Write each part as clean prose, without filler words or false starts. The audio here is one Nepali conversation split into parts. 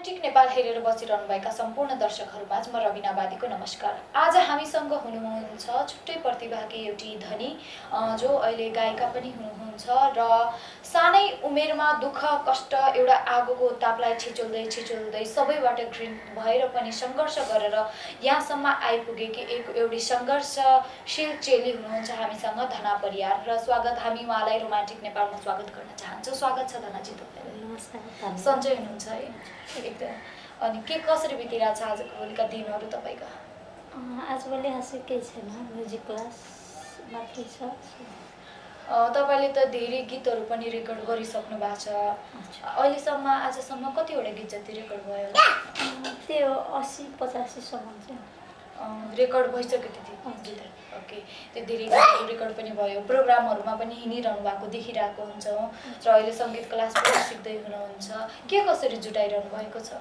रोमान्टिक नेपाल हेरेर बसिरहनुभएका सम्पूर्ण दर्शकहरूमाझ म रबिना बादीको नमस्कार। आज हामीसँग हुनुहुन्छ छुट्टै प्रतिभाकी एउटी धनी जो अहिले गायिका पनि हुनुहुन्छ र सानै उमेरमा दुःख कष्ट एउटा आगोको तापलाई छिचोल्दै सबैबाट घृणित भएर पनि सङ्घर्ष गरेर यहाँसम्म आइपुगेकी एउटी सङ्घर्षशील चेली हुनुहुन्छ हामीसँग धना परियार र हामी उहाँलाई रोमान्टिक नेपालमा स्वागत गर्न चाहन्छौँ। स्वागत छ धनाजी तपाईँलाई। नमस्कार। सन्चै हुनुहुन्छ है? एकदम। अनि के कसरी बितिरहेको छ आजको भोलिका दिनहरू तपाईँका? आजभोलि हाँसे केही छैन, म्युजिक क्लास मात्रै छ। तपाईँले त धेरै गीतहरू पनि रेकर्ड गरिसक्नु भएको छ। अहिलेसम्म आजसम्म कतिवटा गीत जति रेकर्ड भयो? त्यो 80-85सम्म चाहिँ रेकर्ड भइसक्यो त्यति गीत। ओके, त्यो धेरै गीतहरू रेकर्ड पनि भयो, प्रोग्रामहरूमा पनि हिँडिरहनु भएको देखिरहेको हुन्छौँ र अहिले सङ्गीत क्लास पनि सिक्दै हुनुहुन्छ। के कसरी जुटाइरहनु भएको छ?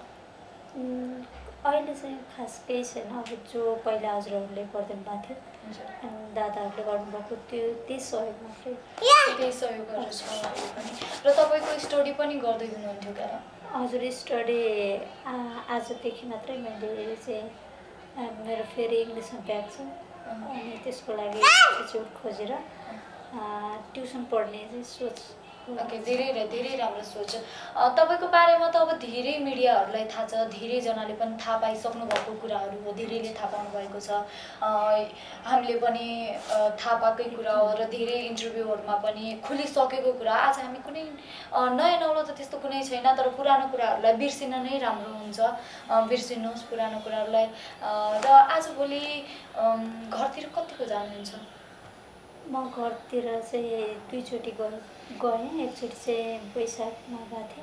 अहिले चाहिँ खास केही छैन। अब जो पहिला हजुरहरूले गरिदिनु भएको थियो अनि दादाहरूले गर्नुभएको त्यही सहयोग मात्रै, त्यही सहयोग गरेर छ पनि। र तपाईँको स्टडी पनि गर्दै हुनुहुन्थ्यो क्या? हजुर, स्टडी आजदेखि मात्रै मैले चाहिँ मेरो फेरि इङ्ग्लिसमा ब्याक छ अनि त्यसको लागि इन्स्टिच्युट खोजेर ट्युसन पढ्ने चाहिँ सोच। ओके, धेरै राम्रो सोच। तपाईँको बारेमा त अब धेरै मिडियाहरूलाई थाहा छ, धेरैजनाले पनि थाहा पाइसक्नु भएको कुराहरू हो, धेरैले थाहा पाउनु भएको छ। हामीले पनि थाहा पाएकै कुरा हो र धेरै इन्टरभ्यूहरूमा पनि खुलिसकेको कुरा। आज हामी कुनै नयाँ नौलो त त्यस्तो कुनै छैन, तर पुरानो कुराहरूलाई बिर्सिन नै राम्रो हुन्छ। बिर्सिनुहोस् पुरानो कुराहरूलाई। र आजभोलि घरतिर कतिको जानुहुन्छ? म घरतिर चाहिँ दुईचोटि गएँ। एकचोटि चाहिँ वैशाखमा गएको थिएँ।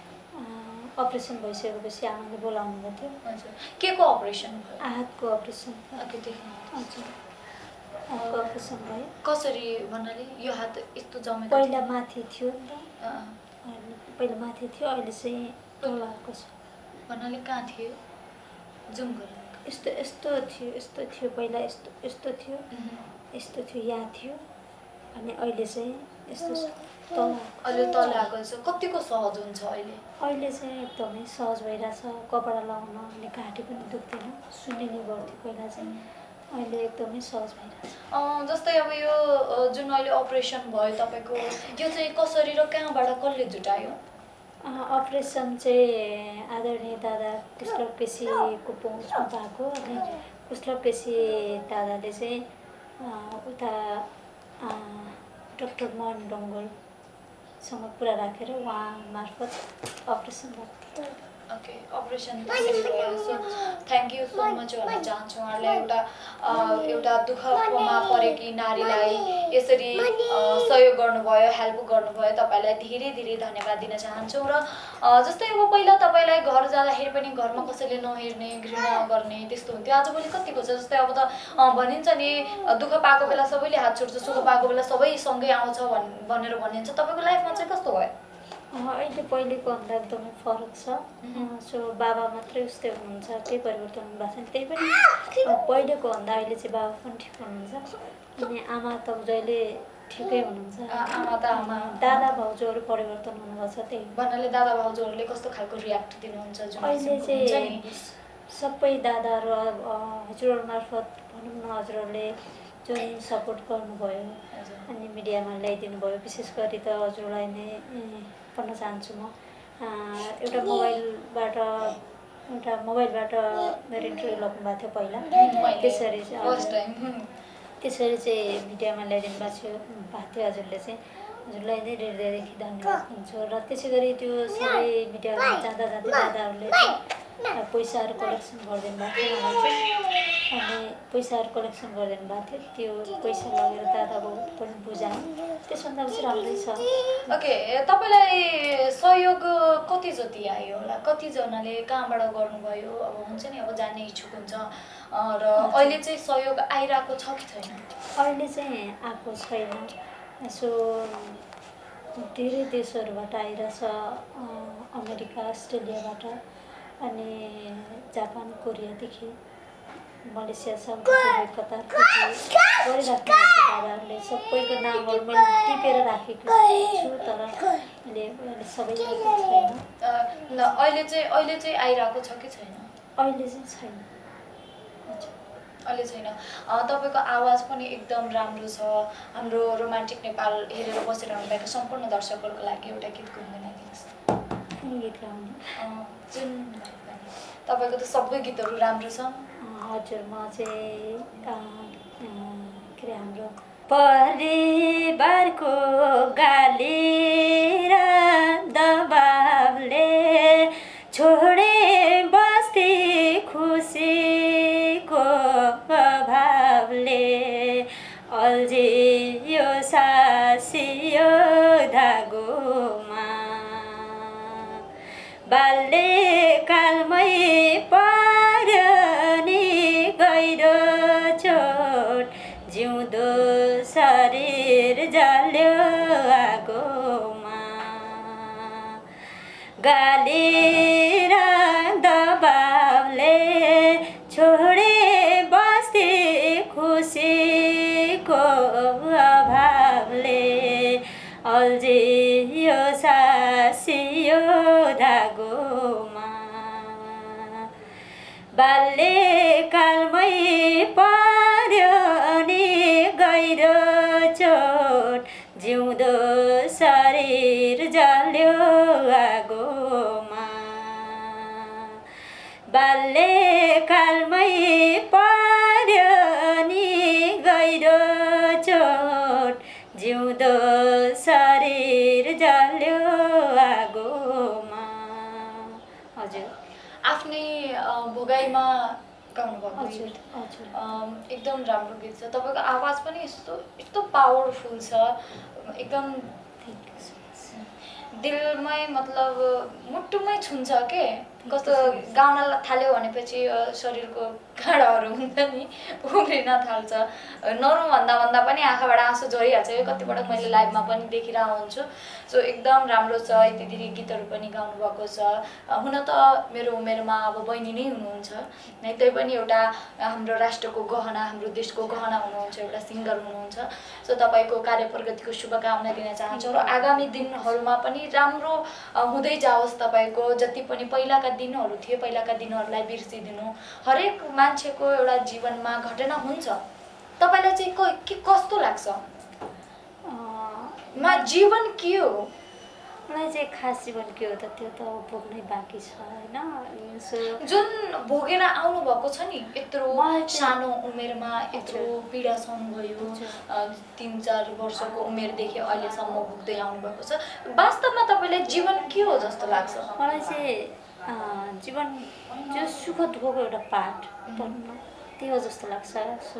अपरेसन भइसकेपछि आमाले बोलाउनु भएको थियो। हजुर, के को अपरेसन भयो? हातको अपरेसन। हजुर, हातको अपरेसन भयो। कसरी भन्नाले यो हात यस्तो जमेको? पहिला माथि थियो नि त, पहिला माथि थियो, अहिले चाहिँ तल आएको छ। भन्नाले कहाँ थियो? जुम गरेर यस्तो थियो पहिला, यस्तो थियो, यहाँ थियो अनि अहिले चाहिँ यस्तो तल। अहिले तल आएको छ। कतिको सहज हुन्छ अहिले? अहिले चाहिँ एकदमै सहज भइरहेछ। कपडा लगाउन अनि घाँटी पनि दुख्दैन, सुनिने गर्थ्यो पहिला चाहिँ, अहिले एकदमै सहज भइरहेछ। जस्तै अब यो जुन अहिले अपरेसन भयो तपाईँको, यो चाहिँ कसरी र कहाँबाट कसले जुटायो? अपरेसन चाहिँ आदरणीय दादा कुशलभ केसीको पहुँचमा भएको अनि कुशलभ केसी दादाले चाहिँ उता डाक्टर मोहन डङ्गोलसँग कुरा राखेर उहाँ मार्फत अपरेसन भएको थियो। ओके, अपरेसन त्यसरी भयो। So thank you so much भन्न चाहन्छु उहाँहरूलाई। एउटा दुःखमा परेकी नारीलाई यसरी सहयोग गर्नुभयो, हेल्प गर्नुभयो, तपाईँलाई धेरै धन्यवाद दिन चाहन्छौँ। र जस्तै अब पहिला तपाईँलाई घर जाँदाखेरि पनि घरमा कसैले नहेर्ने, घृणा गर्ने त्यस्तो हुन्थ्यो, आजभोलि कतिको छ? जस्तै अब त भनिन्छ नि, दुःख पाएको बेला सबैले हात छोड्छ, सुख पाएको बेला सबै सँगै आउँछ भनेर भनिन्छ। तपाईँको लाइफमा चाहिँ कस्तो भयो? अहिले पहिलेको भन्दा एकदमै फरक छ। सो बाबा मात्रै उस्तै हुनुहुन्छ, केही परिवर्तन भएको छैन। त्यही पनि पहिलेको भन्दा अहिले चाहिँ बाबा पनि ठिक हुनुहुन्छ अनि आमा त जहिले ठिकै हुनुहुन्छ। आमा दादा भाउजूहरू परिवर्तन हुनुभएको छ। त्यही भन्नाले दादा भाउजूहरूले कस्तो खालको रियाक्ट दिनुहुन्छ? अहिले चाहिँ सबै दादाहरू हजुरहरू मार्फत भनौँ न, हजुरहरूले जुन सपोर्ट गर्नुभयो अनि मिडियामा ल्याइदिनु भयो, विशेष गरी त हजुरलाई नै भन्न चाहन्छु म। एउटा मोबाइलबाट मेरो इन्टरभ्यू लाग्नु भएको थियो पहिला, त्यसरी चाहिँ मिडियामा ल्याइदिनु भएको थियो हजुरले चाहिँ। हजुरलाई नै हृदयदेखि धन्यवाद दिन्छु। र त्यसै गरी त्यो सबै मिडियामा जाँदा दादाहरूले पैसाहरू कलेक्सन गरिदिनु भएको थियो अनि पैसाहरू कलेक्सन गरिदिनु भएको थियो। त्यो पैसा लगेर दादाको पनि बुझाएँ, त्यसभन्दा चाहिँ राम्रै छ। ओके, तपाईँलाई सहयोग कति जति आयो होला? कतिजनाले कहाँबाट गर्नुभयो? अब हुन्छ नि, अब जान्ने इच्छुक हुन्छ र अहिले चाहिँ सहयोग आइरहेको छ कि छैन? अहिले चाहिँ आएको छैन। सो धेरै देशहरूबाट आइरहेछ, अमेरिका, अस्ट्रेलियाबाट अनि जापान, कोरियादेखि मलेसिया छ कतार गरिराख्नु दादाहरूले सबैको नामहरू मैले टिपेर राखेको छु तर अहिले सबैलाई छैन। अहिले चाहिँ आइरहेको छ कि छैन? अहिले चाहिँ छैन। अहिले छैन। तपाईँको आवाज पनि एकदम राम्रो छ। हाम्रो रोमान्टिक नेपाल हेरेर बसिरहनु भएको सम्पूर्ण दर्शकहरूको लागि एउटा गीत गुनगुनाइदिनुहोस्। कुन गीत गाउने? जुन तपाईँको त सबै गीतहरू राम्रो छ। हजुर म चाहिँ के अरे हाम्रो परिवारको गाली र दबाबले छोडे बस्ती खुसीको अभावले अल्झियो सासियो धागोमा बाल्यकालमै पर्यो नि गहिरो चोट जिउँदो शरीर जल्यो आगोमा गाली र दबाबले छोडे बस्ती खुसीको अभावले अल्झियो सासियो धागोमा बाल्यकालमै पर्यो नि गहिरो चोट जिउँदो शरीर जल्यो आगोमा बाल्यकालमै पर्यो नि गहिरो चोट जिउँदो शरीर जल्यो आगोमा। हजुर आफ्नै भोगाइमा गाउनुभएको हजुर गीत हजुर एकदम राम्रो गीत छ। तपाईँको आवाज पनि यस्तो पावरफुल छ, एकदम दिलमै मतलब मुटुमै छुन्छ के। कस्तो गाउन थाल्यो भनेपछि शरीरको काँडाहरू हुन्छ नि उम्रिन थाल्छ। नरौँ भन्दा पनि आँखाबाट आँसु झरिहाल्छ। कतिपटक मैले लाइभमा पनि देखिरहेको हुन्छु। सो एकदम राम्रो छ। यति धेरै गीतहरू पनि गाउनुभएको छ। हुन त मेरो उमेरमा अब बहिनी नै हुनुहुन्छ, त्यही पनि एउटा हाम्रो राष्ट्रको गहना, हाम्रो देशको गहना हुनुहुन्छ, एउटा सिङ्गर हुनुहुन्छ। सो तपाईँको कार्य प्रगतिको शुभकामना दिन चाहन्छु र आगामी दिनहरूमा पनि राम्रो हुँदै जाओस्। तपाईँको जति पनि पहिलाका दिनहरू थिए, पहिलाका दिनहरूलाई बिर्सिदिनु। हरेक मान्छेको एउटा जीवनमा घटना हुन्छ। तपाईँलाई चाहिँ के कस्तो लाग्छ? जीवन के हो? मलाई चाहिँ खास जीवन के हो त त्यो त भोग्नै बाँकी छ होइन। जुन भोगेर आउनु भएको छ नि, यत्रो सानो उमेरमा यत्रो पीडा सहनुभयो, 3-4 वर्षको उमेरदेखि अहिलेसम्म भोग्दै आउनुभएको छ। वास्तवमा तपाईँलाई जीवन के हो जस्तो लाग्छ? मलाई चाहिँ जीवन जो सुख दुःखको एउटा पाठ भनौँ न त्यो हो जस्तो लाग्छ। सो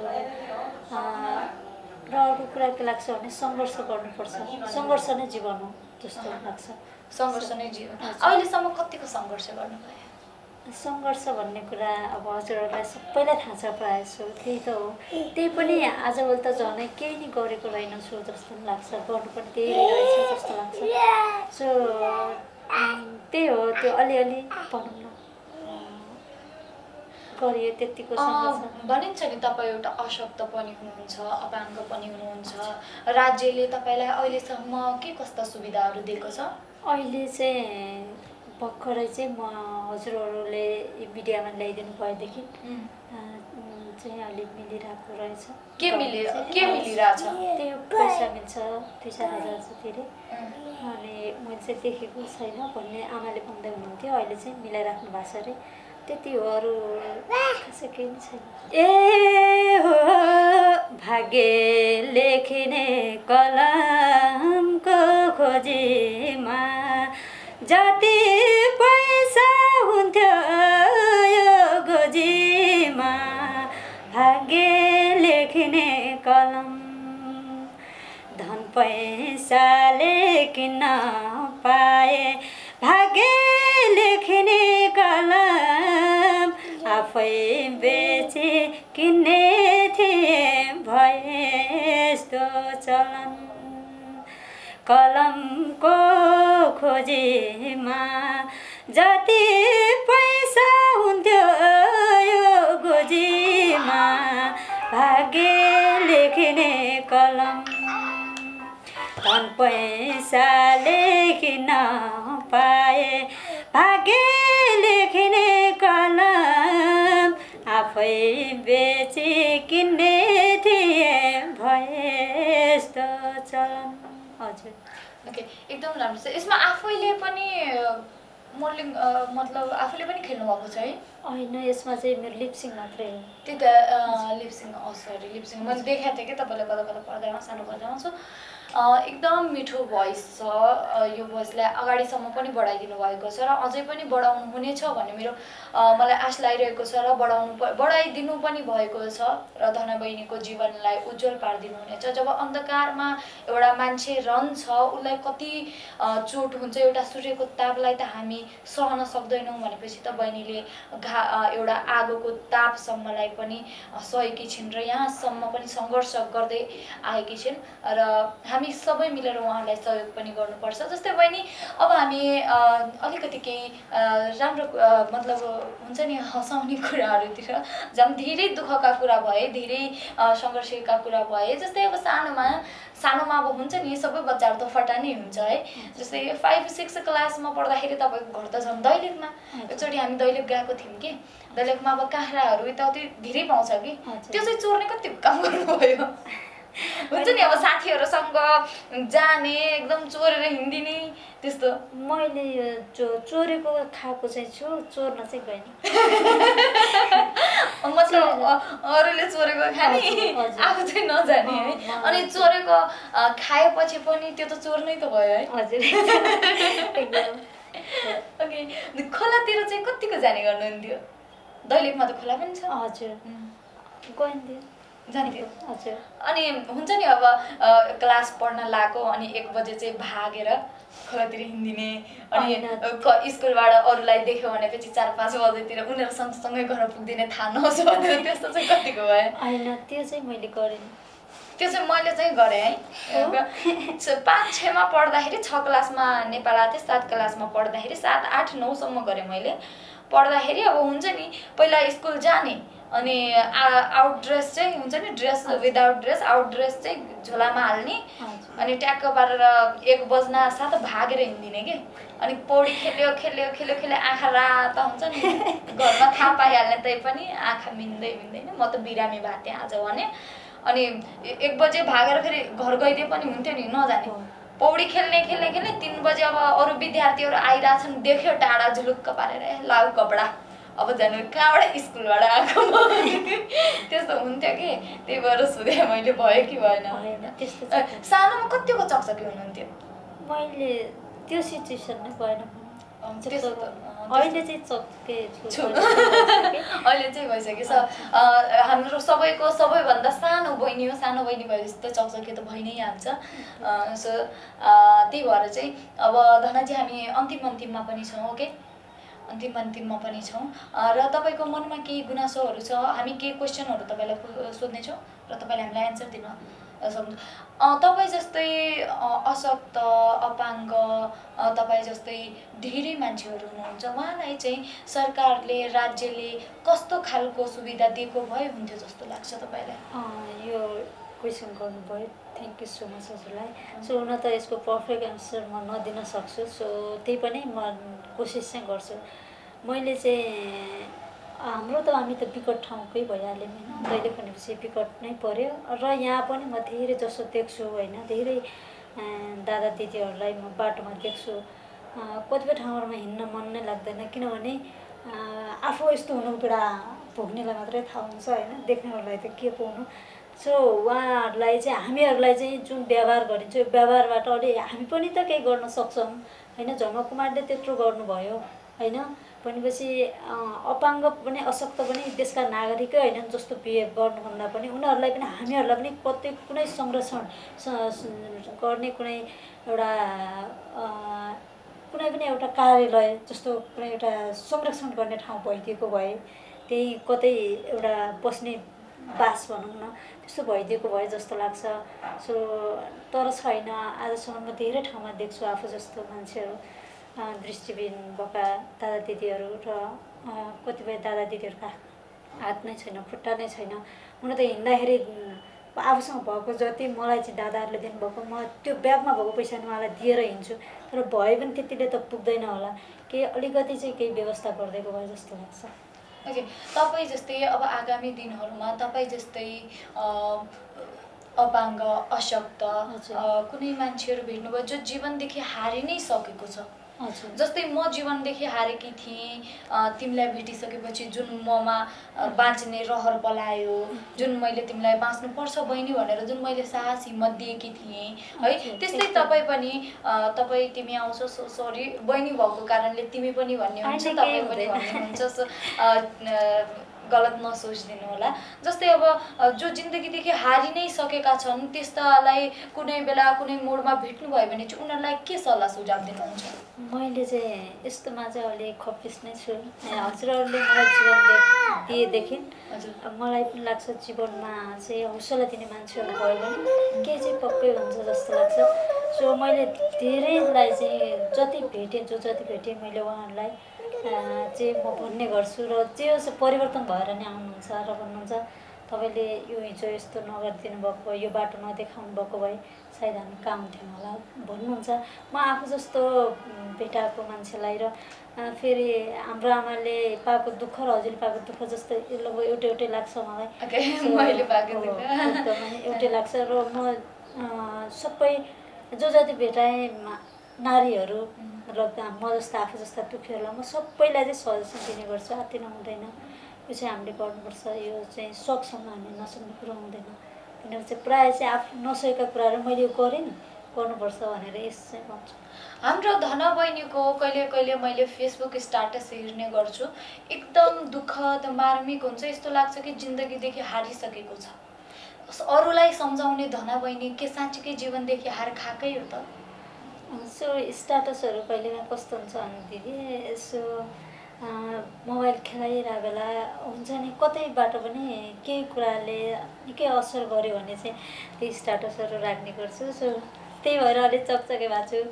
र अरू कुरा के लाग्छ भने सङ्घर्ष गर्नुपर्छ। सङ्घर्ष नै जीवन हो जस्तो लाग्छ। सङ्घर्ष नै जीवन। अहिलेसम्म कतिको सङ्घर्ष गर्नुभयो? सङ्घर्ष भन्ने कुरा अब हजुरहरूलाई सबैलाई थाहा छ प्रायः जसो। त्यही त हो। त्यही पनि आजभोलि त झनै केही नै गरेको रहेनछु जस्तो लाग्छ। गर्नु पनि त्यही रहेछ जस्तो लाग्छ। सो त्यही हो, त्यो अलिअलि भनौँ न गरियो त्यतिको सङ्घर्ष। भनिन्छ नि तपाईँ एउटा अशक्त पनि हुनुहुन्छ, अपाङ्ग पनि हुनुहुन्छ। राज्यले तपाईँलाई अहिलेसम्म के कस्ता सुविधाहरू दिएको छ? अहिले चाहिँ भर्खरै चाहिँ म हजुरहरूले मिडियामा ल्याइदिनु भएदेखि चाहिँ अलिक मिलिरहेको रहेछ। के मिलिरहेछ? त्यो पैसा मिल्छ 2-4 हजार जतिले। अनि मैले चाहिँ देखेको छैन भन्ने आमाले भन्दै हुनुहुन्थ्यो। अहिले चाहिँ मिलाइराख्नु भएको छ अरे। त्यति हो, अरू खासै केही पनि छैन। ए हो भाग्य लेखिने कलमको खोजीमा जति पैसा हुन्थ्यो यो गोजीमा भाग्य लेखिने कलम धन पैसाले किन्न पाए भाग्य लेखिने कलम आफै बेचे किन्ने थिए भए यस्तो चलन कलमको खोजीमा जति पैसा हुन्थ्यो यो गोजीमा धन पैसा लेखिन पाए भाग्य लेखिने कलम आफै बेची किन्ने थिए भए यस्तो चलन। हजुर ओके, एकदम राम्रो छ। यसमा आफैले पनि मोडलिङ मतलब आफूले पनि खेल्नु भएको छ है? होइन, यसमा चाहिँ मेरो लिपसिङ मात्रै हो। त्यही त लिपसिङ, सरी लिपसिङ मैले देखाएको थिएँ कि तपाईँलाई कता कता पर्दामा सानो पर्दामा। सो एकदम मिठो भोइस छ। यो भोइसलाई अगाडिसम्म पनि बढाइदिनु भएको छ र अझै पनि बढाउनु हुनेछ भन्ने मेरो मलाई आश लागिरहेको छ र बढाइदिनु पनि भएको छ र धना बहिनीको जीवनलाई उज्जवल पारिदिनु हुनेछ। जब अन्धकारमा एउटा मान्छे रहन्छ उसलाई कति चोट हुन्छ, एउटा सूर्यको तापलाई त हामी सहन सक्दैनौँ भनेपछि त बहिनीले एउटा आगोको तापसम्मलाई पनि सहेकी छिन् र यहाँसम्म पनि सङ्घर्ष गर्दै आएकी छिन् र हामी सबै मिलेर उहाँलाई सहयोग पनि गर्नुपर्छ। जस्तै बहिनी, अब हामी अलिकति केही राम्रो मतलब हुन्छ नि हँसाउने कुराहरूतिर जब धेरै दुःखका कुरा भए, धेरै सङ्घर्षका कुरा भए, जस्तै अब सानोमा अब हुन्छ नि सबै बच्चाहरू त फटानै हुन्छ है। जस्तै 5-6 क्लासमा पढ्दाखेरि तपाईँको घर त झन् दैलेखमा, एकचोटि हामी दैलेख गएको थियौँ कि दैलेखमा अब काँक्राहरू यताउति धेरै पाउँछ कि, त्यो चाहिँ चोर्ने कति काम गर्नुभयो? हुन्छ नि अब साथीहरूसँग जाने एकदम चोरेर हिँडिदिने त्यस्तो। मैले चोरेको खाएको चाहिँ छु, चोर्न चाहिँ गएन। मतलब अरूले चोरेको खाने आफू चाहिँ नजाने है। अनि चोरेको खाएपछि पनि त्यो त चोर्नै त भयो है? हजुर एकदम। ओके, खोलातिर चाहिँ कतिको जाने गर्नुहुन्थ्यो? दैलेखमा त खोला पनि छ? हजुर गइन्थ्यो, जान्थ्यो। हजुर। अनि हुन्छ नि अब क्लास पढ्न लागेको अनि 1 बजे चाहिँ भागेर खोलातिर हिँडिदिने, अनि स्कुलबाट अरूलाई देख्यो भनेपछि 4-5 बजेतिर उनीहरू सँगसँगै घर पुग्दिने थाहा नहोस् भन्थ्यो। त्यस्तो चाहिँ कतिको भयो? होइन, त्यो चाहिँ मैले गरेँ। त्यो चाहिँ मैले चाहिँ गरेँ है। 5-6मा पढ्दाखेरि 6 क्लासमा नेपाल आएको थिएँ, 7 क्लासमा पढ्दाखेरि 7, 8, 9सम्म गरेँ मैले। पढ्दाखेरि अब हुन्छ नि पहिला स्कुल जाने अनि आउट ड्रेस चाहिँ हुन्छ नि, dress without dress, out dress चाहिँ झोलामा हाल्ने अनि ट्याक्क पारेर 1 बज्न साथ भागेर हिँडिदिने कि। अनि पौडी खेल्यो आँखा राता हुन्छ नि, घरमा थाहा पाइहाल्ने तै पनि आँखा मिन्दैन। म त बिरामी भएको थिएँ आज भने। अनि 1 बजे भागेर फेरि घर गइदिए पनि हुन्थ्यो नि, नजाने। पौडी खेल्ने 3 बजे अब अरू विद्यार्थीहरू आइरहेछन्, देख्यो टाढा झुलुक्क पारेर लाउ कपडा अब जानु कहाँबाट स्कुलबाट आएको त्यस्तो हुन्थ्यो कि। त्यही भएर सोधेँ मैले भयो कि भएन। सानोमा कतिको चकचकी हुनुहुन्थ्यो? मैले त्यो सिचुएसन नै भएन। अहिले चाहिँ चक्के छु। अहिले चाहिँ भइसक्यो। हाम्रो सबैको सबैभन्दा सानो बहिनी हो, सानो बहिनी भएपछि त चकचकी त भइ नै हाल्छ। सो त्यही भएर चाहिँ अब धनाजी हामी अन्तिममा पनि छौँ। ओके, अन्तिममा पनि छौँ र तपाईँको मनमा केही गुनासोहरू छ, हामी केही क्वेसनहरू तपाईँलाई सोध्नेछौँ र तपाईँले हामीलाई एन्सर दिन सक्नु। तपाईँ जस्तै अशक्त, अपाङ्ग, तपाईँ जस्तै धेरै मान्छेहरू हुनुहुन्छ, उहाँलाई चाहिँ सरकारले, राज्यले कस्तो खालको सुविधा दिएको भए हुन्थ्यो जस्तो लाग्छ तपाईँलाई? यो क्वेसन गर्नुभयो, थ्याङ्क यू सो मच हजुरलाई। सो हुन त यसको पर्फेक्ट एन्सर म नदिन सक्छु, सो त्यही पनि म कोसिस चाहिँ गर्छु। मैले चाहिँ हाम्रो त हामी त विकट ठाउँकै भइहाल्यौँ होइन, दैलेख भनेपछि विकट नै पर्यो र यहाँ पनि म धेरै जसो देख्छु होइन, धेरै दादा दिदीहरूलाई म बाटोमा देख्छु। कतिपय ठाउँहरूमा हिँड्न मन नै लाग्दैन, किनभने आफू यस्तो हुनु पीडा भोग्नेलाई मात्रै थाहा हुन्छ होइन, देख्नेहरूलाई त के पो हुनु। सो उहाँहरूलाई चाहिँ हामीहरूलाई चाहिँ जुन व्यवहार गरिन्छ, यो व्यवहारबाट अलि हामी पनि त केही गर्न सक्छौँ होइन। झमकुमारले त्यत्रो गर्नुभयो होइन भनेपछि अपाङ्ग पनि अशक्त पनि देशका नागरिकै होइन जस्तो बिहेभ गर्नुभन्दा पनि उनीहरूलाई पनि हामीहरूलाई पनि कतै कुनै संरक्षण गर्ने कुनै पनि एउटा कार्यालय जस्तो कुनै एउटा संरक्षण गर्ने ठाउँ भइदिएको भए, त्यही कतै एउटा बस्ने बास भनौँ न त्यस्तो भइदिएको भए जस्तो लाग्छ। सो तर छैन। आजसम्म म धेरै ठाउँमा देख्छु आफू जस्तो मान्छेहरू, दृष्टिविहीन भएका दादा दिदीहरू र कतिपय दादा दिदीहरूका हात नै छैन, खुट्टा नै छैन। हुन त हिँड्दाखेरि आफूसँग भएको जति मलाई चाहिँ दादाहरूले दिनुभएको म त्यो ब्यागमा भएको पैसा उहाँलाई दिएर हिँड्छु, तर भए पनि त्यतिले त पुग्दैन होला, केही अलिकति चाहिँ केही व्यवस्था गरिदिएको भए जस्तो लाग्छ। ओके, तपाईँ जस्तै अब आगामी दिनहरूमा तपाईँ जस्तै अपाङ्ग, अशक्त कुनै मान्छेहरू भेट्नुभयो जो जीवनदेखि हारि नै सकेको छ? जस्तै म जीवनदेखि हारेकी थिएँ, तिमीलाई भेटिसकेपछि जुन ममा बाँच्ने रहर पलायो, जुन मैले तिमीलाई बाँच्नुपर्छ बहिनी भनेर जुन मैले साहस हिम्मत दिएकी थिएँ है, त्यस्तै तपाईँ पनि तिमी आउँछौ सरी बहिनी भएको कारणले तिमी पनि भन्ने हुन्छ, तपाईँ पनि भन्ने हुन्छ, गलत नसोचिदिनु होला। जस्तै अब जो जिन्दगीदेखि हारि नै सकेका छन् त्यस्तालाई कुनै बेला कुनै मोडमा भेट्नुभयो भने चाहिँ उनीहरूलाई के सल्लाह सुझाव दिनुहुन्छ? मैले चाहिँ यस्तोमा चाहिँ अलि खप्पिस नै छु। हजुरहरूले मलाई जीवन दिएदेखि मलाई पनि लाग्छ जीवनमा चाहिँ हौसला दिने मान्छेहरू भयो भने केही चाहिँ पक्कै हुन्छ जस्तो लाग्छ। सो मैले धेरैलाई चाहिँ जति भेटेँ मैले उहाँहरूलाई चाहिँ म भन्ने गर्छु र त्यो परिवर्तन भएर नै आउनुहुन्छ र भन्नुहुन्छ तपाईँले यो हिजो यस्तो नगरिदिनु भएको भए, यो बाटो नदेखाउनु भएको भए सायद हामी काम थियौँ होला भन्नुहुन्छ। म आफू जस्तो भेटाएको मान्छेलाई र फेरि हाम्रो आमाले पाएको दुःख र हजुरले पाएको दुःख जस्तो लगभग एउटै लाग्छ मलाई। एकदमै एउटै लाग्छ र म सबै जति भेटाएँ नारीहरू र म जस्ता आफू जस्ता दुःखीहरूलाई म सबैलाई चाहिँ सजेसन दिने गर्छु, आत्तिनु हुँदैन, यो चाहिँ हामीले गर्नुपर्छ, यो चाहिँ सक्छौँ, हामीले नसक्ने कुरो हुँदैन। किनभने चाहिँ प्रायः चाहिँ आफू नसकेका कुराहरू मैले यो गरेँ नि गर्नुपर्छ भनेर यस चाहिँ भन्छु। हाम्रो धना बहिनीको कहिले कहिले मैले फेसबुक स्ट्याटस हेर्ने गर्छु, एकदम दुःखद मार्मिक हुन्छ, यस्तो लाग्छ कि जिन्दगीदेखि हारिसकेको छ। अरूलाई सम्झाउने धना बहिनी के साँच्चीकै जीवनदेखि हार खाएकै हो त? सो स्ट्याटसहरू कहिलेमा कस्तो हुन्छ भने दिदी, यसो मोबाइल खेलाइरहेको बेला हुन्छ नि कतैबाट पनि केही कुराले निकै असर गर्यो भने चाहिँ त्यो स्ट्याटसहरू राख्ने गर्छु। सो त्यही भएर अलिक चकचके भएको छु।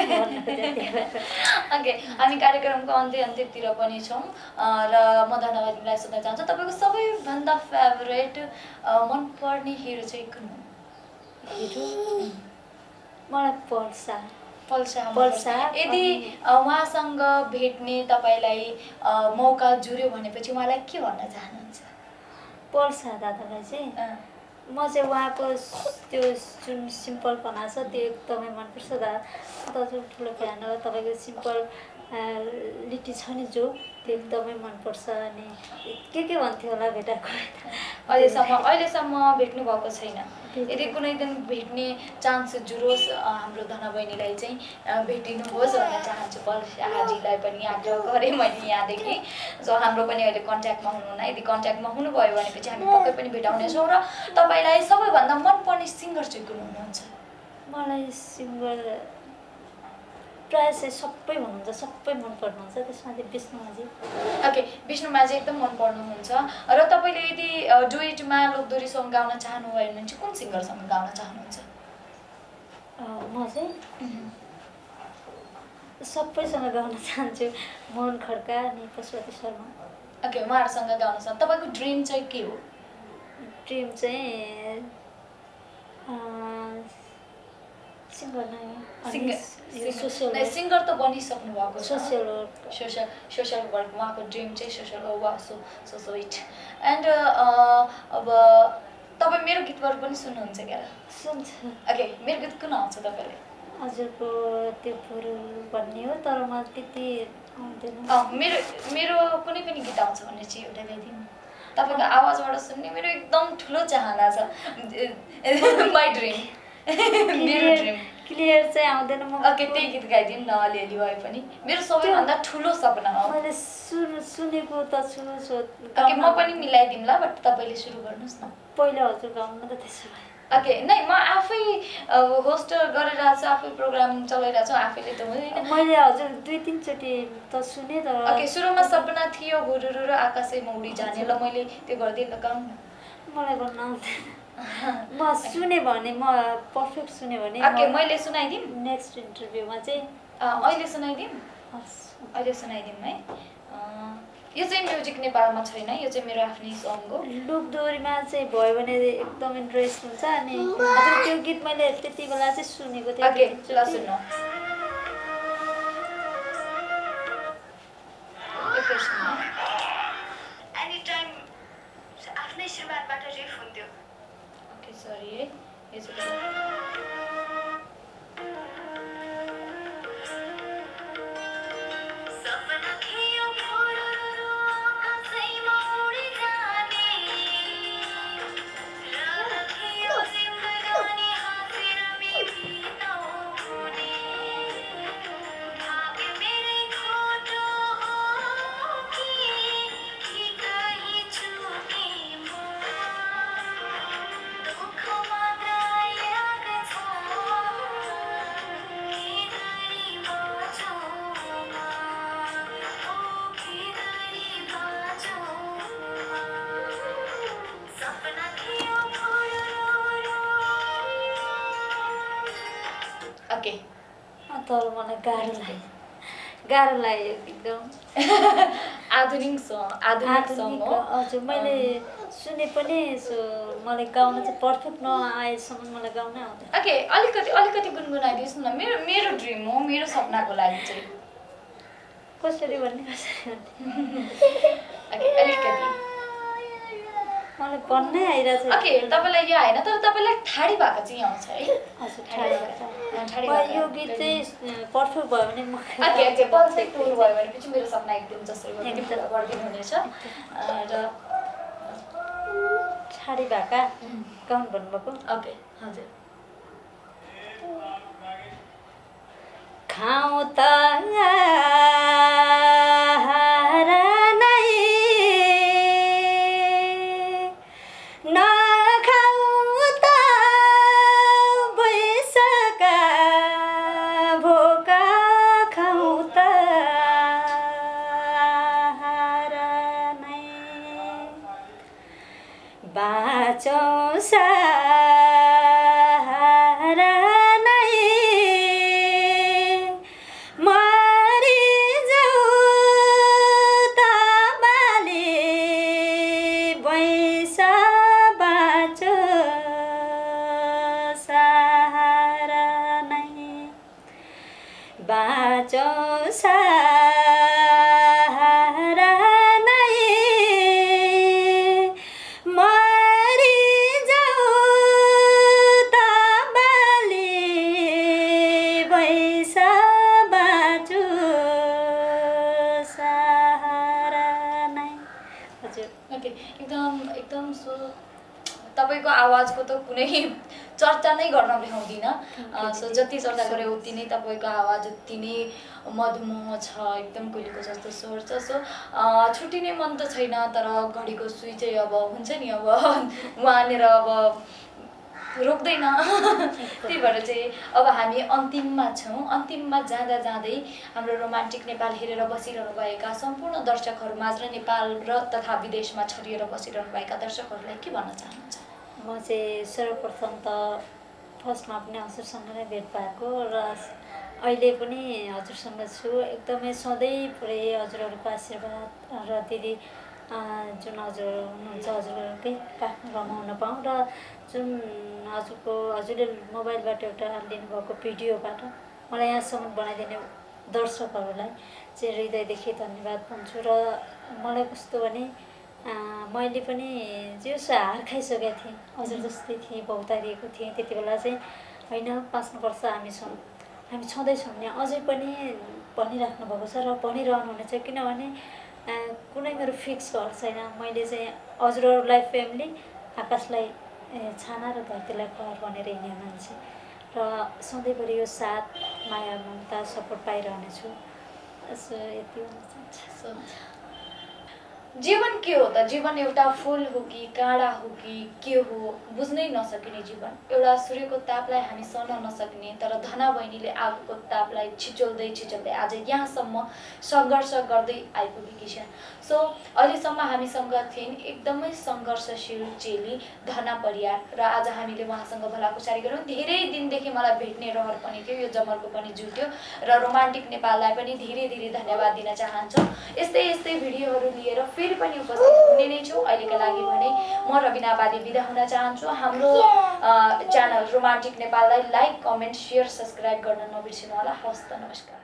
ओके, हामी कार्यक्रमको अन्त्यतिर पनि छौँ र म धन्यवादलाई सोध्न चाहन्छु, तपाईँको सबैभन्दा फेभरेट मनपर्ने हिरो चाहिँ कुन हो? हिरो मलाई पल्सा। यदि उहाँसँग भेट्ने तपाईँलाई मौका जुर्यो भनेपछि उहाँलाई के भन्न चाहनुहुन्छ? पल्सा दादालाई चाहिँ म चाहिँ उहाँको त्यो जुन सिम्पलपना छ त्यो एकदमै मनपर्छ। दाजु ठुलो फ्यान हो, तपाईँको सिम्पल लिटी छ नि जो त्यो एकदमै मनपर्छ। अनि के भन्थ्यो होला भेटाएको? अहिलेसम्म भेट्नु भएको छैन। यदि कुनै दिन भेट्ने चान्स जुरोस् हाम्रो धना बहिनीलाई चाहिँ भेटिनुहोस् भन्न चाहन्छु। पल्साजीलाई पनि आग्रह गरेँ मैले यहाँदेखि, जो हाम्रो पनि अहिले कन्ट्याक्टमा हुनुहुन्न। यदि कन्ट्याक्टमा हुनुभयो भनेपछि हामी पक्कै पनि भेटाउनेछौँ। र तपाईँलाई सबैभन्दा मनपर्ने सिङ्गर चाहिँ कुन हुनुहुन्छ? मलाई सिङ्गर प्रायः चाहिँ सबै हुनुहुन्छ, सबै मन पर्नुहुन्छ। त्यसमा चाहिँ विष्णुमाझी। ओके, विष्णुमाझी एकदम मन पर्नुहुन्छ। र तपाईँले यदि डुएटमा लोकदोरी सङ्ग गाउन चाहनुभयो भने चाहिँ कुन सिङ्गरसँग गाउन चाहनुहुन्छ? म चाहिँ सबैसँग गाउन चाहन्छु, मोहन खड्का अनि पशुपति शर्मा। ओके, उहाँहरूसँग गाउन चाहन्छु। तपाईँको ड्रिम चाहिँ के हो? ड्रिम चाहिँ सिङ्गर नै हो। सिङ्गर त बनिसक्नु भएको छ। सोसियल वर्क उहाँको ड्रिम चाहिँ सोसियल हो। वा सो स्विट। एन्ड अब तपाईँ मेरो गीतहरू पनि सुन्नुहुन्छ क्या? सुन्छ। ओके, मेरो गीत कुन आउँछ तपाईँले? हजुरको त्यो फुल भन्ने हो, तर म त्यति आउँदैन। मेरो कुनै पनि गीत आउँछ भने चाहिँ एउटा गाइदिनु। तपाईँको आवाजबाट सुन्ने मेरो एकदम ठुलो चाहना छ। My dream. मेरो ड्रिम क्लियर चाहिँ आउँदैन म। ओके, त्यही गीत गाइदिनु न अलिअलि भए पनि। मेरो सबैभन्दा ठुलो सपना हो। मैले सुनेको त छु। ओके, म पनि मिलाइदिउँला, बट तपाईँले सुरु गर्नुहोस् न। पहिला हजुर गाउनु त त्यसो भए। ओके, नै म आफै होस्ट गरिरहेको छु, आफै प्रोग्राम चलाइरहेको छु, आफैले त हुँदैन। मैले हजुर 2-3 चोटि त सुने तर। ओके, सुरुमा सपना थियो हुरुरु र आकाशैमा उडी जाने, ल मैले त्यो गरिदिएँ, ल गाउनु न। मलाई भन्न आउँदैन। म सुने भने म पर्फेक्ट सुने भने। ओके, मैले सुनाइदिउँ नेक्स्ट इन्टरभ्यूमा चाहिँ। अहिले सुनाइदिउँ? हस्, अहिले सुनाइदिउँ है। यो चाहिँ म्युजिक नेपालमा छैन, यो चाहिँ मेरो आफ्नै सङ हो। लोकदोहोरीमा चाहिँ भयो भने एकदम इन्ट्रेस्ट हुन्छ। अनि हजुर त्यो गीत मैले त्यति बेला चाहिँ सुनेको थिएँ। ओके ल सुन्नु। आफ्नै श्रीमानबाट रिफ हुन्थ्यो। ओके सरी है, यो चाहिँ ओके। तर मलाई गाह्रो लाग्यो एकदम। आधुनिक सङ हो। हजुर मैले सुने पनि मलाई गाउन चाहिँ पर्फेक्ट नआएसम्म मलाई गाउन आउँदैन। ओके अलिकति गुनगुनाइदिनुहोस् न। मेरो ड्रिम हो, मेरो सपनाको लागि चाहिँ। कसरी भन्ने ओके अलिकति मलाई भन्नै आइरहेछ। ओके तपाईँलाई यो आएन, तर तपाईँलाई ठाडी भएको चाहिँ आउँछ है? हजुर ठाडी यो गीत चाहिँ पर्फेक्ट भयो भने म ओके पर्फेक्ट भयो भनेपछि मेरो सपना एकदम जसरी पनि पुरा गरिदिनु हुनेछ। र ठाडी भाका गाउनु भन्नुभएको। ओके हजुर। खाऊ त एकदम तपाईँको आवाजको त कुनै चर्चा नै गर्न भ्याउँदिनँ। सो जति चर्चा गरे उति नै तपाईँको आवाज उति नै मधुमोह छ, एकदम कुहिलेको जस्तो स्वर छ। सो छुट्टिने मन त छैन, तर घडीको सुई चाहिँ अब हुन्छ नि, अब वहाँनिर अब रोक्दैन। त्यही भएर चाहिँ अब हामी अन्तिममा छौँ। अन्तिममा जाँदा जाँदै हाम्रो रोमान्टिक नेपाल हेरेर बसिरहनु भएका सम्पूर्ण दर्शकहरूमाझ र नेपाल र तथा विदेशमा छरिएर बसिरहनु भएका दर्शकहरूलाई के भन्न चाहनुहुन्छ? म चाहिँ सर्वप्रथम त फर्स्टमा पनि हजुरसँग नै भेट भएको र अहिले पनि हजुरसँग छु। एकदमै सधैँभरि हजुरहरूको आशीर्वाद र दिदी जुन हजुर हुनुहुन्छ हजुरहरूकै काखमा रमाउन पाऊँ र जुन हजुरले मोबाइलबाट एउटा लिनुभएको भिडियोबाट मलाई यहाँसम्म बनाइदिने दर्शकहरूलाई चाहिँ हृदयदेखि धन्यवाद भन्छु। र मलाई कस्तो भने मैले पनि जे हार खाइसकेको थिएँ, हजुर जस्तै थिएँ, बहुतारिएको थिएँ। त्यति बेला चाहिँ होइन बाँच्नुपर्छ, हामी छँदैछौँ भने अझै पनि भनिराख्नु भएको छ र भनिरहनुहुनेछ। किनभने कुनै मेरो फिक्स घर छैन। मैले चाहिँ हजुरहरूलाई फ्यामिली, आकाशलाई छाना र धरतीलाई घर भनेर हिँड्ने मान्छे र सधैँभरि यो साथ माया ममता सपोर्ट पाइरहनेछु। यसो यति भन्न चाहन्छु। जीवन के हो त? जीवन एउटा फूल हो कि काँडा हो कि के हो बुझ्नै नसकिने जीवन। एउटा सूर्यको तापलाई हामी सहन नसक्ने, तर धना बहिनीले आगोको तापलाई छिचोल्दै आज यहाँसम्म सङ्घर्ष गर्दै आइपुगेकी छन्। सो अहिलेसम्म हामीसँग थिइन् एकदमै सङ्घर्षशील चेली धना परियार, र आज हामीले उहाँसँग भलाकुसारी गऱ्यौँ। धेरै दिनदेखि मलाई भेट्ने रहर पनि थियो, यो जमर्को पनि जुट्यो, र रोमान्टिक नेपाललाई पनि धेरै धेरै धन्यवाद दिन चाहन्छु। यस्तै यस्तै भिडियोहरू लिएर फेरि पनि उपस्थित हुने नै छु। अहिलेका लागि भने म रबिना बादी बिदा हुन चाहन्छु। हाम्रो च्यानल रोमान्टिक नेपाललाई लाइक, कमेन्ट, सेयर, सब्सक्राइब गर्न नबिर्सिनु होला। हवस् त, नमस्कार।